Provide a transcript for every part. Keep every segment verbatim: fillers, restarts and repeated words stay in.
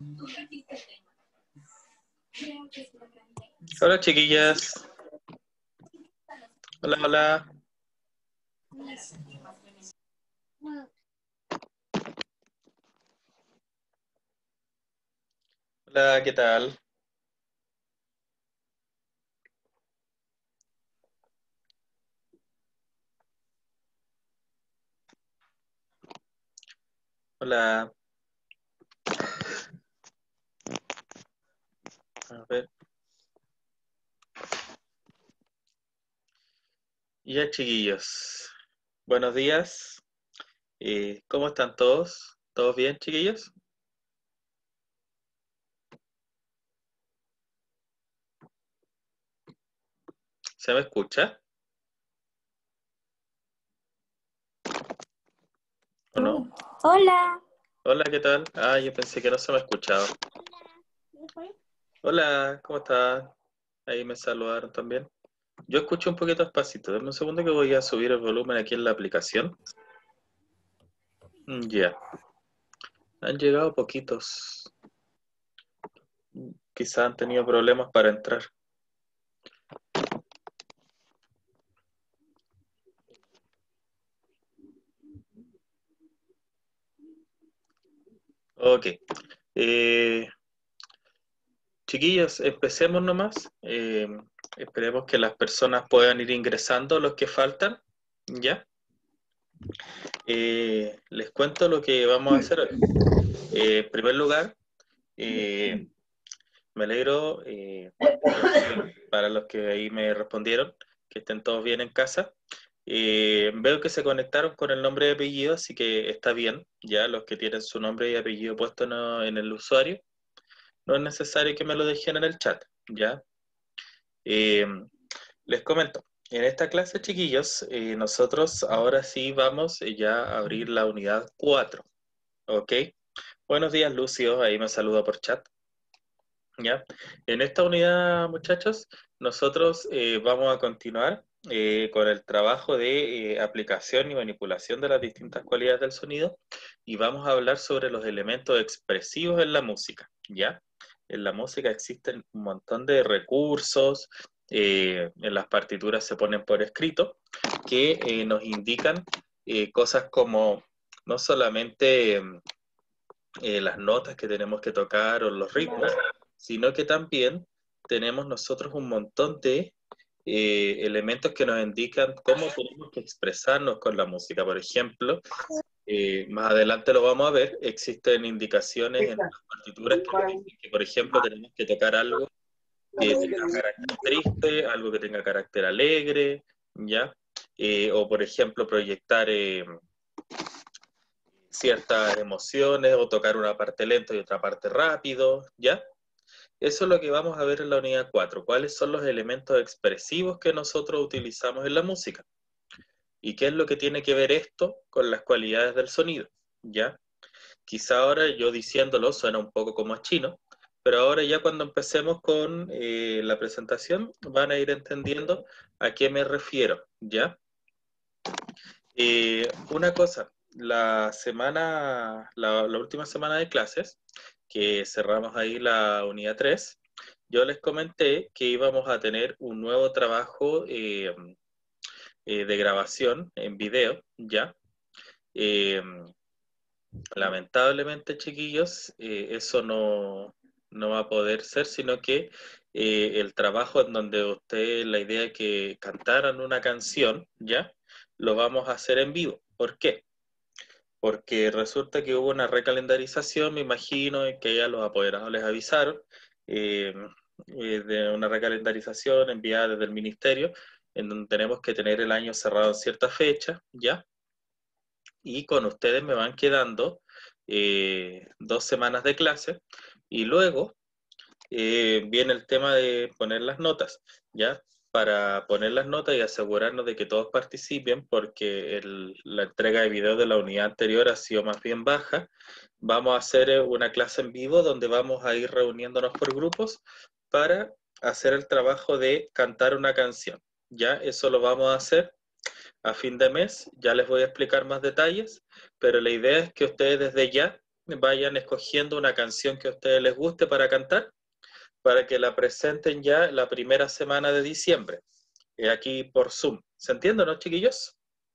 Hola, chiquillas. Hola, hola. Hola, ¿qué tal? Hola. A ver. Ya, chiquillos. Buenos días. Eh, ¿cómo están todos? ¿Todos bien, chiquillos? ¿Se me escucha? ¿O no? Hola. Hola, ¿qué tal? Ah, yo pensé que no se me escuchaba. Hola, ¿cómo estás? Ahí me saludaron también. Yo escucho un poquito despacito. Dame un segundo que voy a subir el volumen aquí en la aplicación. Mm, Ya. Han llegado poquitos. Quizás han tenido problemas para entrar. Ok. Eh, Chiquillos, empecemos nomás. Eh, esperemos que las personas puedan ir ingresando, los que faltan. ¿Ya? Eh, les cuento lo que vamos a hacer hoy. Eh, en primer lugar, eh, me alegro eh, para los que ahí me respondieron, que estén todos bien en casa. Eh, veo que se conectaron con el nombre y apellido, así que está bien. Ya los que tienen su nombre y apellido puesto en, en el usuario, no es necesario que me lo dejen en el chat. ¿Ya? Eh, Les comento, en esta clase, chiquillos, eh, nosotros ahora sí vamos eh, ya a abrir la unidad cuatro, ¿ok? Buenos días, Lucio, ahí me saluda por chat, ¿ya? En esta unidad, muchachos, nosotros eh, vamos a continuar eh, con el trabajo de eh, aplicación y manipulación de las distintas cualidades del sonido y vamos a hablar sobre los elementos expresivos en la música, ¿ya? En la música existen un montón de recursos, eh, en las partituras se ponen por escrito, que eh, nos indican eh, cosas como no solamente eh, las notas que tenemos que tocar o los ritmos, sino que también tenemos nosotros un montón de eh, elementos que nos indican cómo tenemos que expresarnos con la música. Por ejemplo, eh, más adelante lo vamos a ver, existen indicaciones en las partituras que nos dicen que, por ejemplo, tenemos que tocar algo que tenga carácter triste, algo que tenga carácter alegre, ¿ya? Eh, o, por ejemplo, proyectar eh, ciertas emociones o tocar una parte lento y otra parte rápido, ¿ya? Eso es lo que vamos a ver en la unidad cuatro. ¿Cuáles son los elementos expresivos que nosotros utilizamos en la música? ¿Y qué es lo que tiene que ver esto con las cualidades del sonido? ¿Ya? Quizá ahora yo diciéndolo suena un poco como a chino, pero ahora ya cuando empecemos con eh, la presentación van a ir entendiendo a qué me refiero, ¿ya? Eh, una cosa, la semana, la, la última semana de clases, que cerramos ahí la unidad tres, yo les comenté que íbamos a tener un nuevo trabajo eh, eh, de grabación en video, ¿ya? Eh, Lamentablemente, chiquillos, eh, eso no, no va a poder ser, sino que eh, el trabajo en donde usted, la idea de que cantaran una canción, ¿ya? Lo vamos a hacer en vivo. ¿Por qué? Porque resulta que hubo una recalendarización, me imagino, en que ya los apoderados les avisaron, eh, eh, de una recalendarización enviada desde el ministerio, en donde tenemos que tener el año cerrado en cierta fecha, ¿ya? Y con ustedes me van quedando eh, dos semanas de clase, y luego eh, viene el tema de poner las notas, ¿ya? Para poner las notas y asegurarnos de que todos participen, porque el, la entrega de videos de la unidad anterior ha sido más bien baja, vamos a hacer eh, una clase en vivo donde vamos a ir reuniéndonos por grupos para hacer el trabajo de cantar una canción, ¿ya? Eso lo vamos a hacer a fin de mes, ya les voy a explicar más detalles, pero la idea es que ustedes desde ya vayan escogiendo una canción que a ustedes les guste para cantar, para que la presenten ya la primera semana de diciembre, aquí por Zoom. ¿Se entiende, no, chiquillos?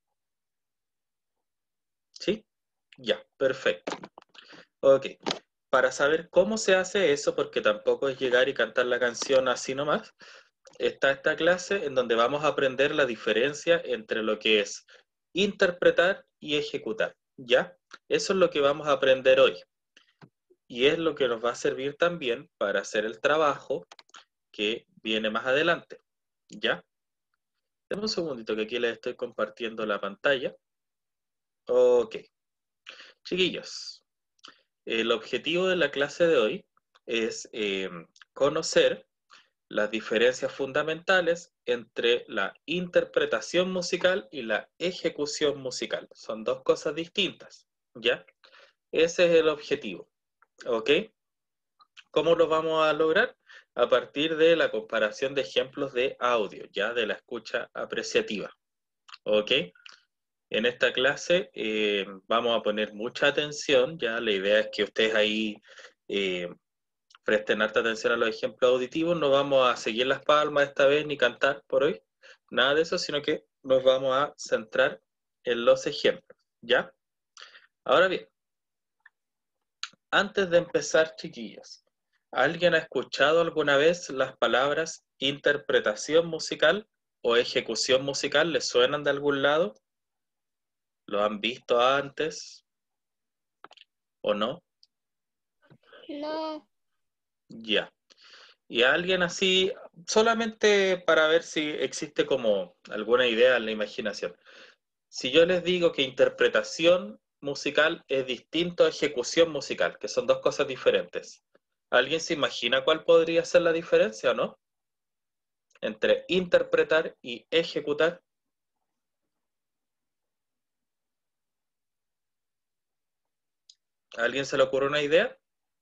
¿Sí? Ya, perfecto. Ok. Para saber cómo se hace eso, porque tampoco es llegar y cantar la canción así nomás, está esta clase en donde vamos a aprender la diferencia entre lo que es interpretar y ejecutar, ¿ya? Eso es lo que vamos a aprender hoy. Y es lo que nos va a servir también para hacer el trabajo que viene más adelante, ¿ya? Denme un segundito que aquí les estoy compartiendo la pantalla. Ok. Chiquillos, el objetivo de la clase de hoy es eh, conocer las diferencias fundamentales entre la interpretación musical y la ejecución musical. Son dos cosas distintas, ¿ya? Ese es el objetivo, ¿ok? ¿Cómo lo vamos a lograr? A partir de la comparación de ejemplos de audio, ya de la escucha apreciativa, ¿ok? En esta clase eh, vamos a poner mucha atención, ya la idea es que ustedes ahí eh, presten harta atención a los ejemplos auditivos, no vamos a seguir las palmas esta vez ni cantar por hoy, nada de eso, sino que nos vamos a centrar en los ejemplos, ¿ya? Ahora bien, antes de empezar, chiquillos, ¿alguien ha escuchado alguna vez las palabras interpretación musical o ejecución musical? ¿Les suenan de algún lado? ¿Lo han visto antes o no? No. Ya. Y a alguien así, solamente para ver si existe como alguna idea en la imaginación. Si yo les digo que interpretación musical es distinto a ejecución musical, que son dos cosas diferentes, ¿alguien se imagina cuál podría ser la diferencia o no? Entre interpretar y ejecutar. ¿A alguien se le ocurre una idea?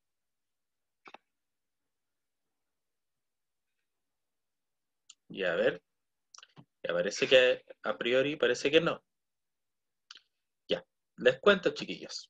Y a ver, ya parece que a priori parece que no. Ya, les cuento, chiquillos.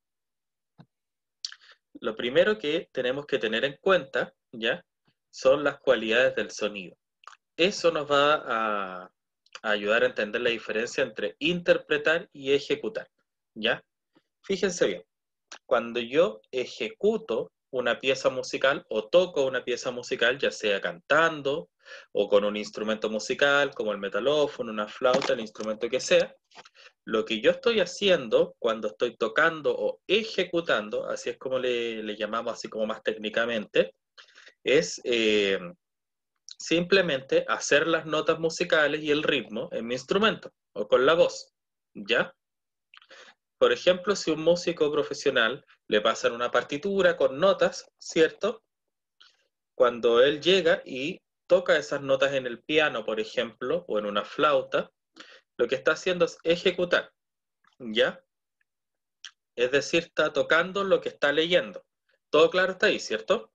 Lo primero que tenemos que tener en cuenta, ¿ya? Son las cualidades del sonido. Eso nos va a, a ayudar a entender la diferencia entre interpretar y ejecutar, ¿ya? Fíjense bien, cuando yo ejecuto una pieza musical o toco una pieza musical, ya sea cantando o con un instrumento musical como el metalófono, una flauta, el instrumento que sea, lo que yo estoy haciendo cuando estoy tocando o ejecutando, así es como le, le llamamos así como más técnicamente, es eh, simplemente hacer las notas musicales y el ritmo en mi instrumento o con la voz, ¿ya? Por ejemplo, si un músico profesional le pasan una partitura con notas, ¿cierto? Cuando él llega y toca esas notas en el piano, por ejemplo, o en una flauta, lo que está haciendo es ejecutar, ¿ya? Es decir, está tocando lo que está leyendo. Todo claro está ahí, ¿cierto?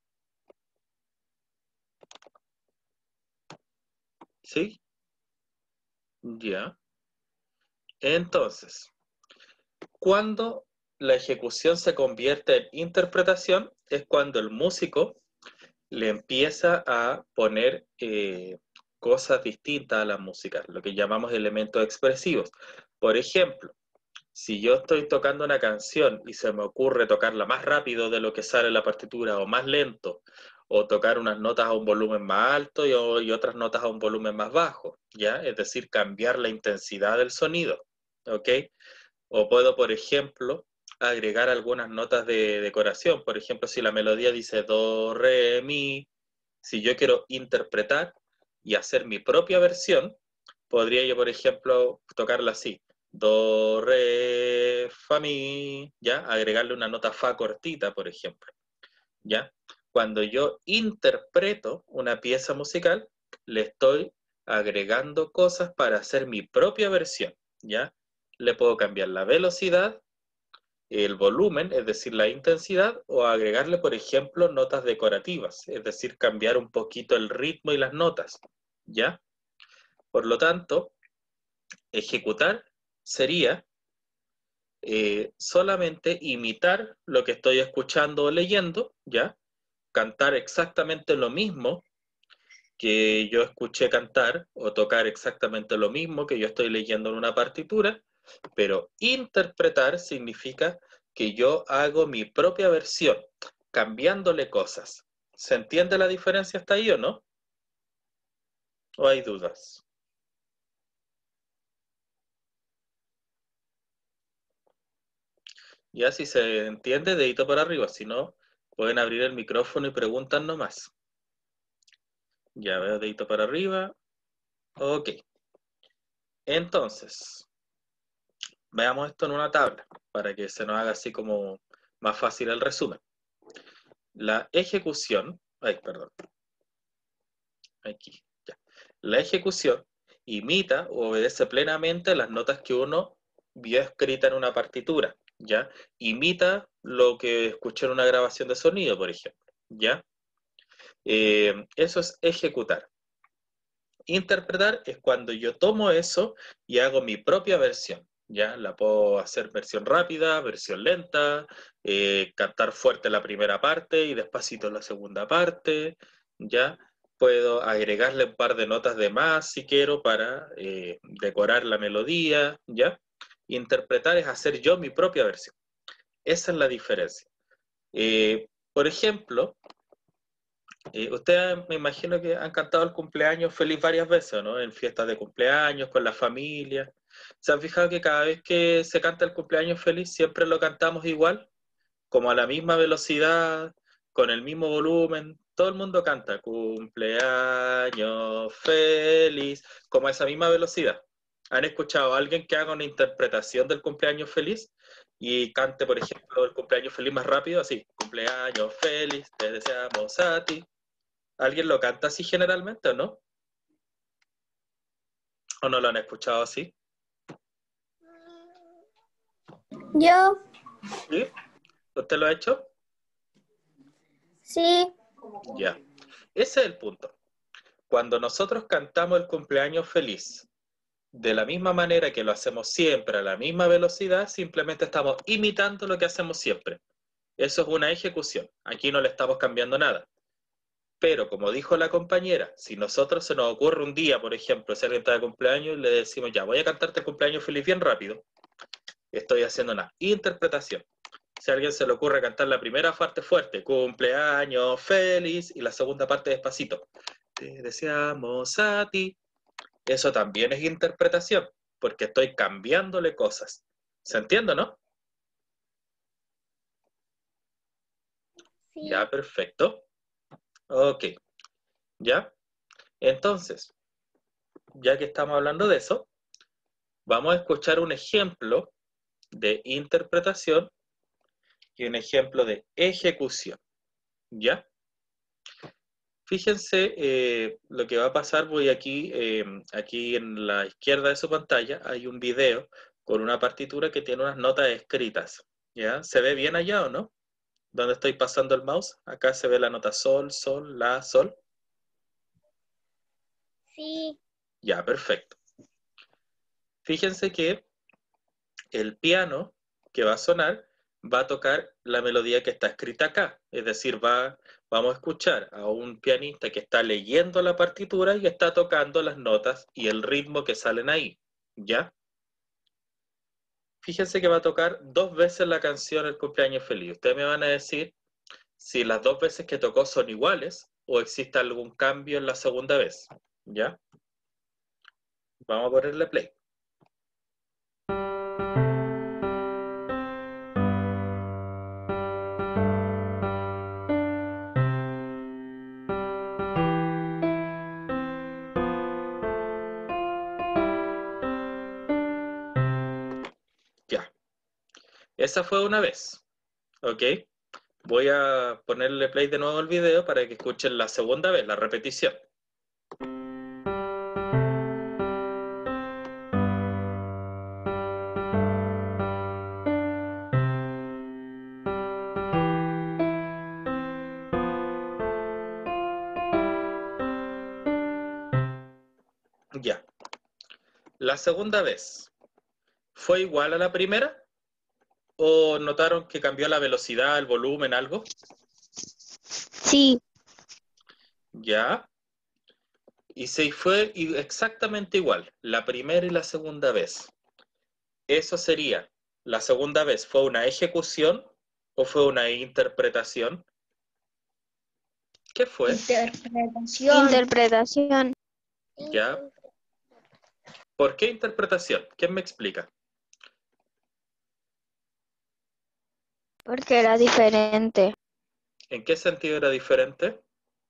¿Sí? Ya. Entonces, cuando la ejecución se convierte en interpretación, es cuando el músico le empieza a poner eh, cosas distintas a la música, lo que llamamos elementos expresivos. Por ejemplo, si yo estoy tocando una canción y se me ocurre tocarla más rápido de lo que sale en la partitura o más lento, o tocar unas notas a un volumen más alto y, y otras notas a un volumen más bajo, ¿ya? Es decir, cambiar la intensidad del sonido, ¿ok? O puedo, por ejemplo, agregar algunas notas de decoración. Por ejemplo, si la melodía dice do, re, mi, si yo quiero interpretar y hacer mi propia versión, podría yo, por ejemplo, tocarla así. Do, re, fa, mi, ¿ya? Agregarle una nota fa cortita, por ejemplo, ¿ya? Cuando yo interpreto una pieza musical, le estoy agregando cosas para hacer mi propia versión, ¿ya? Le puedo cambiar la velocidad, el volumen, es decir, la intensidad, o agregarle, por ejemplo, notas decorativas, es decir, cambiar un poquito el ritmo y las notas, ¿ya? Por lo tanto, ejecutar sería eh, solamente imitar lo que estoy escuchando o leyendo, ¿ya? Cantar exactamente lo mismo que yo escuché cantar o tocar exactamente lo mismo que yo estoy leyendo en una partitura, pero interpretar significa que yo hago mi propia versión, cambiándole cosas. ¿Se entiende la diferencia hasta ahí o no? ¿O hay dudas? Ya si se entiende, dedito para arriba, si no, pueden abrir el micrófono y preguntan nomás. Ya veo dedito para arriba. Ok. Entonces, veamos esto en una tabla para que se nos haga así como más fácil el resumen. La ejecución, ay, perdón, aquí, ya. La ejecución imita o obedece plenamente las notas que uno vio escrita en una partitura, ¿ya? Imita lo que escuché en una grabación de sonido, por ejemplo, ¿ya? Eh, eso es ejecutar. Interpretar es cuando yo tomo eso y hago mi propia versión, ¿ya? La puedo hacer versión rápida, versión lenta, eh, cantar fuerte la primera parte y despacito la segunda parte, ¿ya? Puedo agregarle un par de notas de más si quiero para eh, decorar la melodía, ¿ya? Interpretar es hacer yo mi propia versión. Esa es la diferencia. Eh, por ejemplo, eh, ustedes me imagino que han cantado el cumpleaños feliz varias veces, ¿no? En fiestas de cumpleaños, con la familia. ¿Se han fijado que cada vez que se canta el cumpleaños feliz siempre lo cantamos igual? Como a la misma velocidad, con el mismo volumen. Todo el mundo canta cumpleaños feliz, como a esa misma velocidad. ¿Han escuchado a alguien que haga una interpretación del cumpleaños feliz y cante, por ejemplo, el cumpleaños feliz más rápido? Así, cumpleaños feliz, te deseamos a ti. ¿Alguien lo canta así generalmente o no? ¿O no lo han escuchado así? Yo, ¿Sí? ¿Usted lo ha hecho? sí, Ya. Ese es el punto. Cuando nosotros cantamos el cumpleaños feliz, de la misma manera que lo hacemos siempre, a la misma velocidad, simplemente estamos imitando lo que hacemos siempre. Eso es una ejecución. Aquí no le estamos cambiando nada. Pero como dijo la compañera, si nosotros se nos ocurre un día, por ejemplo, si alguien está de cumpleaños y le decimos, ya, voy a cantarte el cumpleaños feliz bien rápido, estoy haciendo una interpretación. Si a alguien se le ocurre cantar la primera parte fuerte, cumpleaños feliz, y la segunda parte despacito, te deseamos a ti, eso también es interpretación, porque estoy cambiándole cosas. ¿Se entiende, no? sí. Ya, perfecto. Ok, ya. Entonces, ya que estamos hablando de eso, vamos a escuchar un ejemplo de interpretación y un ejemplo de ejecución. ¿Ya? Fíjense eh, lo que va a pasar, voy aquí, eh, aquí en la izquierda de su pantalla hay un video con una partitura que tiene unas notas escritas. ¿Ya? ¿Se ve bien allá o no? ¿Dónde estoy pasando el mouse? Acá se ve la nota sol, sol, la, sol. Sí, Ya, perfecto. Fíjense que el piano que va a sonar va a tocar la melodía que está escrita acá. Es decir, va, vamos a escuchar a un pianista que está leyendo la partitura y está tocando las notas y el ritmo que salen ahí. ¿Ya? Fíjense que va a tocar dos veces la canción El cumpleaños feliz. Ustedes me van a decir si las dos veces que tocó son iguales o existe algún cambio en la segunda vez. ¿Ya? Vamos a ponerle play. Ya. Esa fue una vez. ¿Ok? Voy a ponerle play de nuevo al video para que escuchen la segunda vez, la repetición. Ya. La segunda vez, ¿fue igual a la primera? ¿O notaron que cambió la velocidad, el volumen, algo? Sí. Ya. Y se fue exactamente igual, la primera y la segunda vez. Eso sería, la segunda vez, ¿fue una ejecución o fue una interpretación? ¿Qué fue? Interpretación. Interpretación. Ya. ¿Por qué interpretación? ¿Quién me explica? Porque era diferente. ¿En qué sentido era diferente?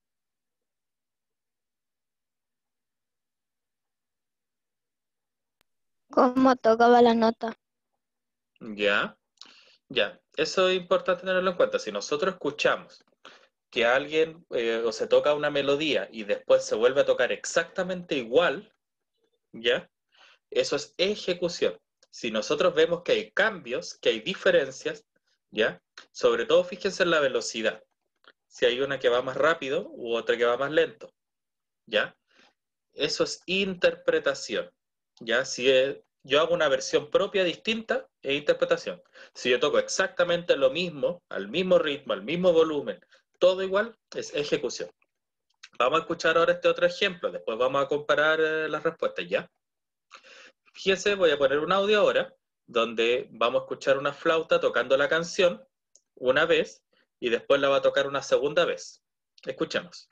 Cómo tocaba la nota. Ya, ya. Eso es importante tenerlo en cuenta. Si nosotros escuchamos que alguien eh, o se toca una melodía y después se vuelve a tocar exactamente igual, ¿ya? Eso es ejecución. Si nosotros vemos que hay cambios, que hay diferencias, ¿ya? Sobre todo fíjense en la velocidad. Si hay una que va más rápido u otra que va más lento, ¿ya? Eso es interpretación, ¿ya? Si es, yo hago una versión propia distinta, es interpretación. Si yo toco exactamente lo mismo, al mismo ritmo, al mismo volumen, todo igual, es ejecución. Vamos a escuchar ahora este otro ejemplo, después vamos a comparar eh, las respuestas, ¿ya? Fíjense, voy a poner un audio ahora, donde vamos a escuchar una flauta tocando la canción una vez, y después la va a tocar una segunda vez. Escuchemos.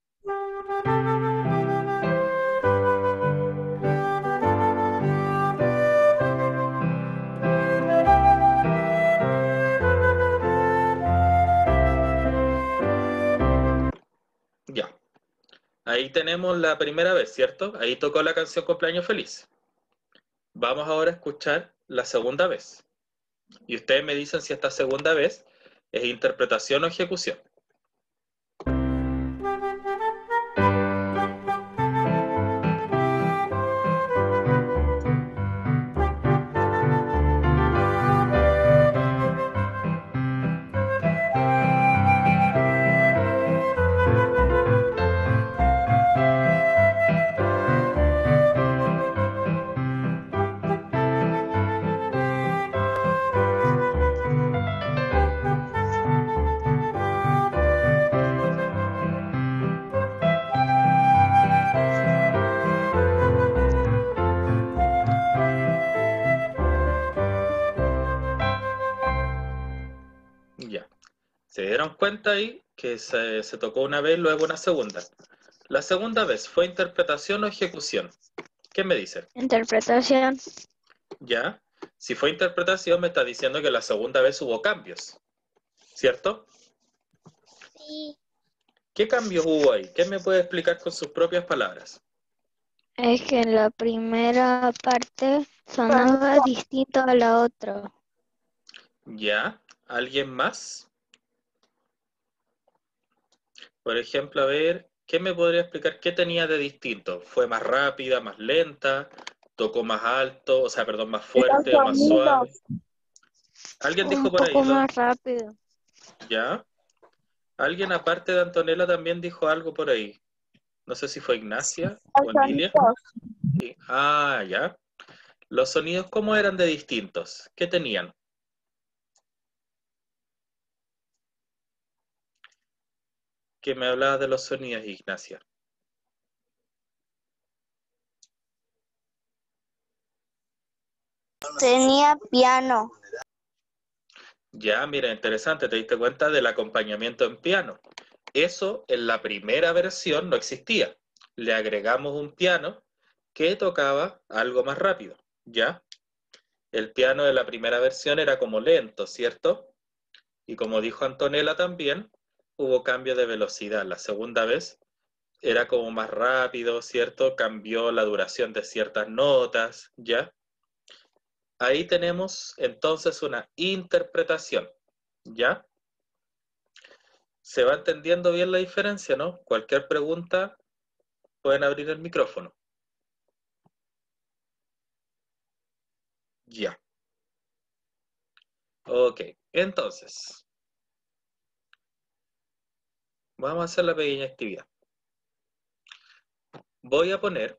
Ya. Ahí tenemos la primera vez, ¿cierto? Ahí tocó la canción Cumpleaños Feliz. Vamos ahora a escuchar la segunda vez. Y ustedes me dicen si esta segunda vez es interpretación o ejecución. Ya. ¿Se dieron cuenta ahí que se, se tocó una vez, luego una segunda? La segunda vez, ¿fue interpretación o ejecución? ¿Qué me dicen? Interpretación. ¿Ya? Si fue interpretación, me está diciendo que la segunda vez hubo cambios, ¿cierto? Sí. ¿Qué cambios hubo ahí? ¿Qué me puede explicar con sus propias palabras? Es que en la primera parte sonaba distinto a la otra. ¿Ya? ¿Alguien más? Por ejemplo, a ver, ¿qué me podría explicar? ¿Qué tenía de distinto? ¿Fue más rápida, más lenta? ¿Tocó más alto? O sea, perdón, más fuerte o más suave? ¿Alguien Un dijo por ahí? poco ¿Dónde? más rápido. ¿Ya? ¿Alguien aparte de Antonella también dijo algo por ahí? No sé si fue Ignacia o Emilia. Sí. Ah, ya. ¿Los sonidos cómo eran de distintos? ¿Qué tenían? ¿Qué me hablabas de los sonidos, Ignacia? Tenía piano. Ya, mira, interesante, te diste cuenta del acompañamiento en piano. Eso en la primera versión no existía. Le agregamos un piano que tocaba algo más rápido, ¿ya? El piano de la primera versión era como lento, ¿cierto? Y como dijo Antonella también, hubo cambio de velocidad. La segunda vez era como más rápido, ¿cierto? Cambió la duración de ciertas notas, ¿ya? Ahí tenemos entonces una interpretación, ¿ya? ¿Se va entendiendo bien la diferencia, no? Cualquier pregunta, pueden abrir el micrófono. Ya. Ok, entonces, vamos a hacer la pequeña actividad. Voy a poner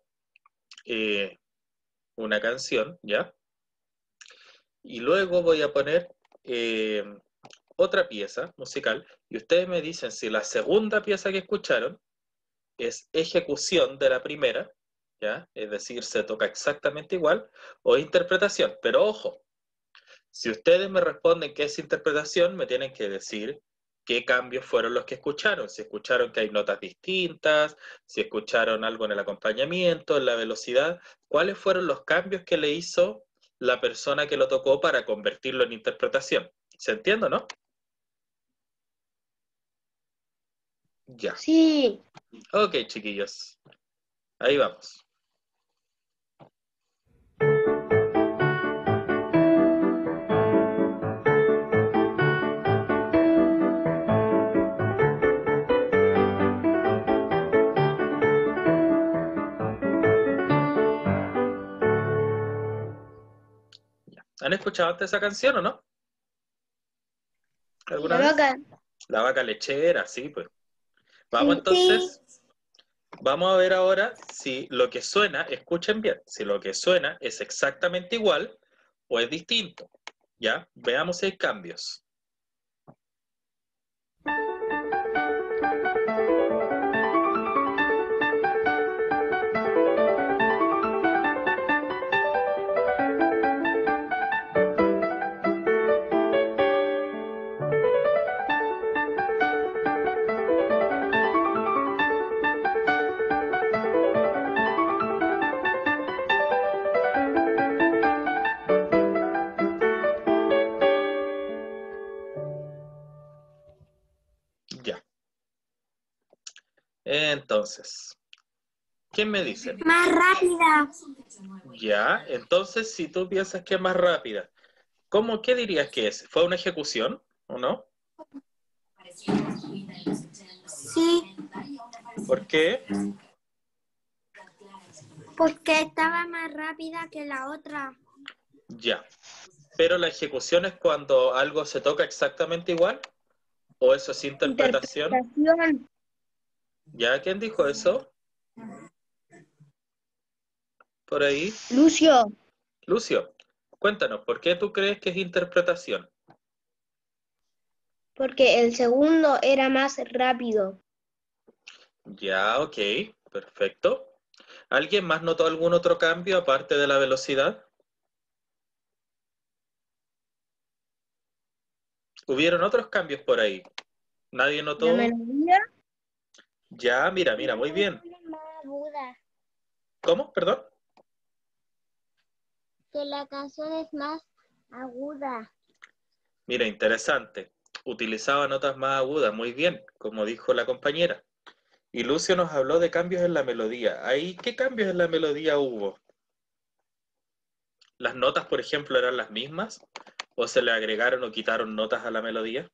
eh, una canción, ¿ya? Y luego voy a poner eh, otra pieza musical y ustedes me dicen si la segunda pieza que escucharon es ejecución de la primera, ¿ya? Es decir, se toca exactamente igual, o interpretación. Pero ojo, si ustedes me responden que es interpretación, me tienen que decir qué cambios fueron los que escucharon. Si escucharon que hay notas distintas, si escucharon algo en el acompañamiento, en la velocidad, ¿cuáles fueron los cambios que le hizo la persona que lo tocó para convertirlo en interpretación? ¿Se entiende, no? Ya. Sí. Ok, chiquillos. Ahí vamos. ¿Han escuchado antes esa canción o no? ¿Alguna La vez? vaca. La vaca lechera, sí, pues. Vamos entonces, vamos a ver ahora si lo que suena, escuchen bien, si lo que suena es exactamente igual o es distinto. ¿Ya? Veamos si hay cambios. Ya. Entonces, ¿quién me dice? Más rápida. Ya, entonces si tú piensas que es más rápida, ¿cómo, qué dirías que es? ¿Fue una ejecución o no? Sí, ¿Por qué? porque estaba más rápida que la otra. Ya. ¿Pero la ejecución es cuando algo se toca exactamente igual? ¿O eso es interpretación? Interpretación. ¿Ya? ¿Quién dijo eso? Por ahí. Lucio. Lucio, cuéntanos, ¿por qué tú crees que es interpretación? Porque el segundo era más rápido. Ya, ok, perfecto. ¿Alguien más notó algún otro cambio aparte de la velocidad? ¿Hubieron otros cambios por ahí? ¿Nadie La notó? melodía. Ya, mira, mira, muy bien. Más aguda. ¿Cómo? Perdón. Que la canción es más aguda. Mira, interesante. Utilizaba notas más agudas, muy bien, como dijo la compañera. Y Lucio nos habló de cambios en la melodía. ¿Ahí qué cambios en la melodía hubo? ¿Las notas, por ejemplo, eran las mismas? ¿O se le agregaron o quitaron notas a la melodía?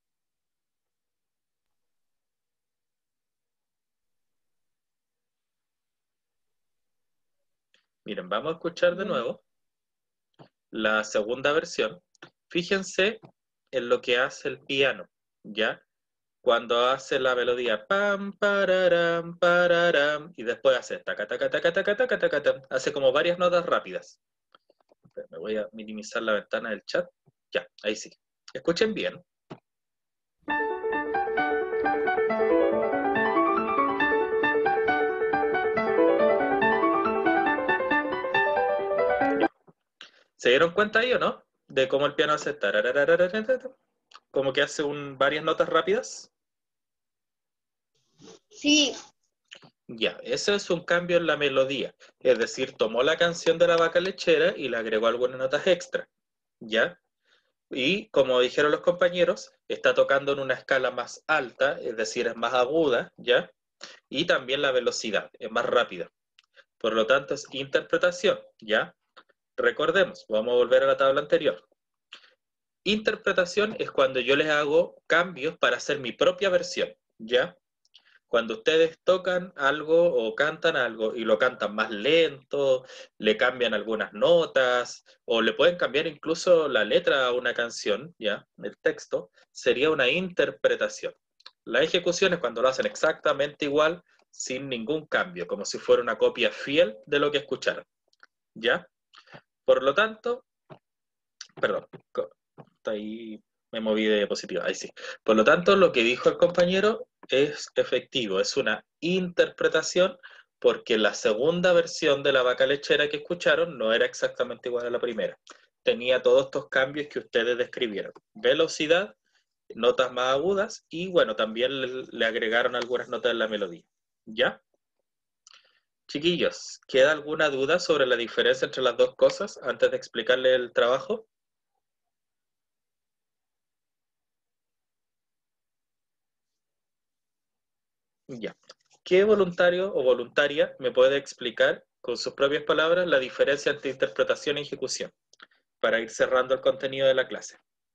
Miren, vamos a escuchar de nuevo la segunda versión. Fíjense en lo que hace el piano, ¿ya? Cuando hace la melodía pam, pararam, pararam, y después hace taca, taca, taca, taca, taca, taca, taca, hace como varias notas rápidas. Me voy a minimizar la ventana del chat. Ya, ahí sí. Escuchen bien. ¿Se dieron cuenta ahí o no? De cómo el piano hace tararararararara, como que hace un, varias notas rápidas. Sí. Ya, ese es un cambio en la melodía. Es decir, tomó la canción de la vaca lechera y le agregó algunas notas extra. ¿Ya? Y como dijeron los compañeros, está tocando en una escala más alta, es decir, es más aguda, ¿ya? Y también la velocidad, es más rápida. Por lo tanto, es interpretación, ¿ya? Recordemos, vamos a volver a la tabla anterior. Interpretación es cuando yo les hago cambios para hacer mi propia versión, ¿ya? Cuando ustedes tocan algo o cantan algo y lo cantan más lento, le cambian algunas notas o le pueden cambiar incluso la letra a una canción, ¿ya? El texto, sería una interpretación. La ejecución es cuando lo hacen exactamente igual, sin ningún cambio, como si fuera una copia fiel de lo que escucharon, ¿ya? Por lo tanto, perdón, ahí me moví de diapositiva, ahí sí. Por lo tanto, lo que dijo el compañero es efectivo, es una interpretación, porque la segunda versión de la vaca lechera que escucharon no era exactamente igual a la primera. Tenía todos estos cambios que ustedes describieron. Velocidad, notas más agudas y, bueno, también le, le agregaron algunas notas en la melodía. ¿Ya? Chiquillos, ¿queda alguna duda sobre la diferencia entre las dos cosas antes de explicarle el trabajo? Ya. ¿Qué voluntario o voluntaria me puede explicar con sus propias palabras la diferencia entre interpretación y ejecución? Para ir cerrando el contenido de la clase.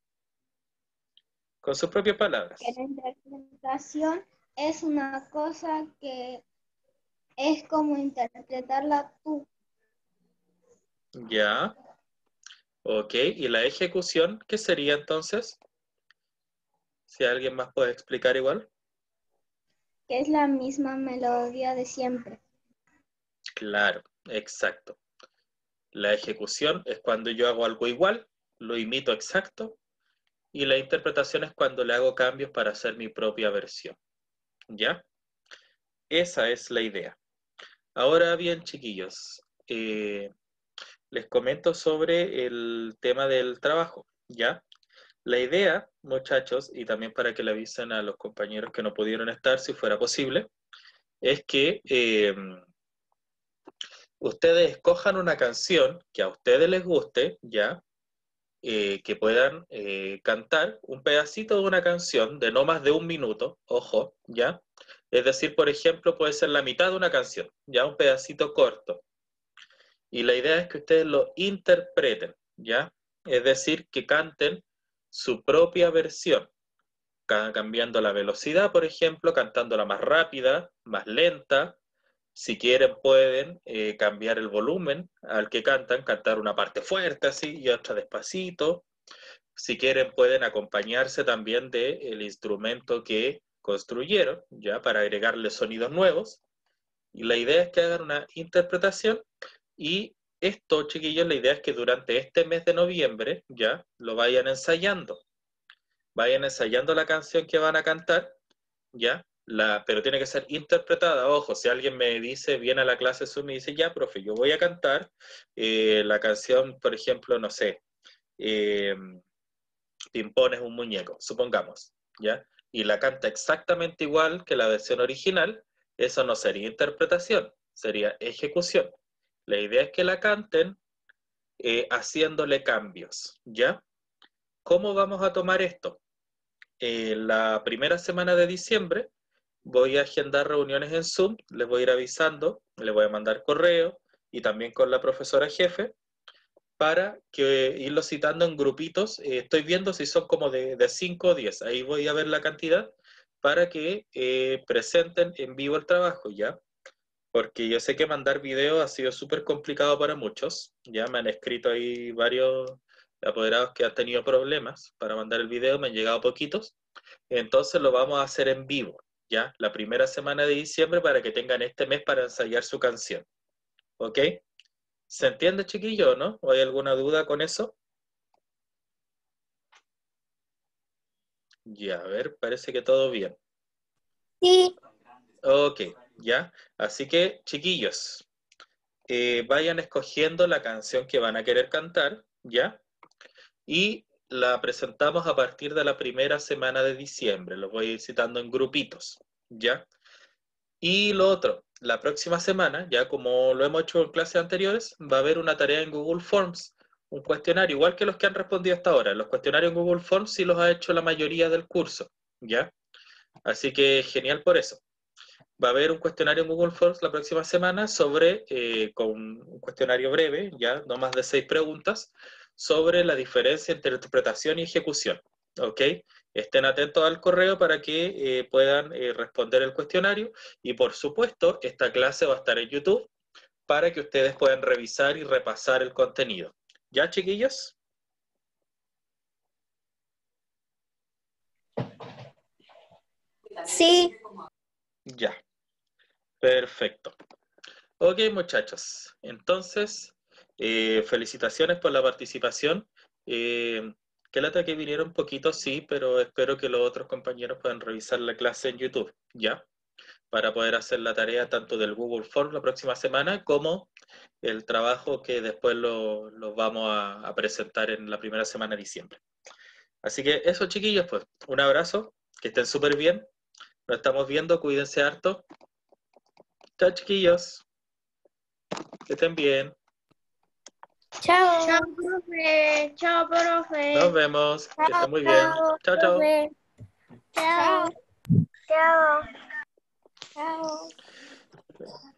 Con sus propias palabras. Que la interpretación es una cosa que es como interpretarla tú. Ya. Ok, ¿y la ejecución qué sería entonces? Si alguien más puede explicar igual. Que es la misma melodía de siempre. Claro, exacto. La ejecución es cuando yo hago algo igual, lo imito exacto, y la interpretación es cuando le hago cambios para hacer mi propia versión. ¿Ya? Esa es la idea. Ahora bien, chiquillos, eh, les comento sobre el tema del trabajo, ¿ya? La idea, muchachos, y también para que le avisen a los compañeros que no pudieron estar, si fuera posible, es que eh, ustedes escojan una canción que a ustedes les guste, ¿ya? Eh, que puedan eh, cantar un pedacito de una canción de no más de un minuto, ojo, ¿ya? Es decir, por ejemplo, puede ser la mitad de una canción, ¿ya? Un pedacito corto. Y la idea es que ustedes lo interpreten, ¿ya? Es decir, que canten su propia versión, cambiando la velocidad, por ejemplo, cantándola más rápida, más lenta. Si quieren pueden eh, cambiar el volumen al que cantan, cantar una parte fuerte así y otra despacito. Si quieren pueden acompañarse también del instrumento que construyeron, ya para agregarle sonidos nuevos. Y la idea es que hagan una interpretación y esto, chiquillos, la idea es que durante este mes de noviembre ya lo vayan ensayando. Vayan ensayando la canción que van a cantar, ¿ya? La, pero tiene que ser interpretada. Ojo, si alguien me dice, viene a la clase Zoom y dice, ya, profe, yo voy a cantar eh, la canción, por ejemplo, no sé, eh, Pimpón es un muñeco, supongamos, ¿ya? Y la canta exactamente igual que la versión original, eso no sería interpretación, sería ejecución. La idea es que la canten eh, haciéndole cambios, ¿ya? ¿Cómo vamos a tomar esto? Eh, la primera semana de diciembre voy a agendar reuniones en Zoom, les voy a ir avisando, les voy a mandar correo y también con la profesora jefe para que irlo citando en grupitos. Eh, estoy viendo si son como de, de cinco o diez, ahí voy a ver la cantidad para que eh, presenten en vivo el trabajo, ¿ya? Porque yo sé que mandar video ha sido súper complicado para muchos, ya me han escrito ahí varios apoderados que han tenido problemas para mandar el video, me han llegado poquitos, entonces lo vamos a hacer en vivo, ya, la primera semana de diciembre para que tengan este mes para ensayar su canción, ¿ok? ¿Se entiende, chiquillo, no? ¿O hay alguna duda con eso? Ya, a ver, parece que todo bien. Sí. Ok, ya. Así que, chiquillos, eh, vayan escogiendo la canción que van a querer cantar, ¿ya? Y la presentamos a partir de la primera semana de diciembre. Los voy a ir citando en grupitos, ¿ya? Y lo otro, la próxima semana, ya como lo hemos hecho en clases anteriores, va a haber una tarea en Google Forms, un cuestionario, igual que los que han respondido hasta ahora. Los cuestionarios en Google Forms sí los ha hecho la mayoría del curso, ¿ya? Así que genial por eso. Va a haber un cuestionario en Google Forms la próxima semana sobre, eh, con un cuestionario breve, ya no más de seis preguntas, sobre la diferencia entre interpretación y ejecución. ¿Ok? Estén atentos al correo para que eh, puedan eh, responder el cuestionario y por supuesto esta clase va a estar en YouTube para que ustedes puedan revisar y repasar el contenido. ¿Ya, chiquillos? Sí. Ya. Perfecto. Ok, muchachos. Entonces, eh, felicitaciones por la participación. Eh, Qué lata que vinieron poquitos, sí, pero espero que los otros compañeros puedan revisar la clase en YouTube, ¿ya? Para poder hacer la tarea tanto del Google Form la próxima semana como el trabajo que después lo, lo vamos a, a presentar en la primera semana de diciembre. Así que eso, chiquillos, pues un abrazo, que estén súper bien. Nos estamos viendo, cuídense harto. Chao, chiquillos. Que estén bien. Chao. Chao, profe. Chao, profe. Nos vemos. Que estén muy bien. Chao, Chao, chao. profe. Chao. Chao. Chao. Chao.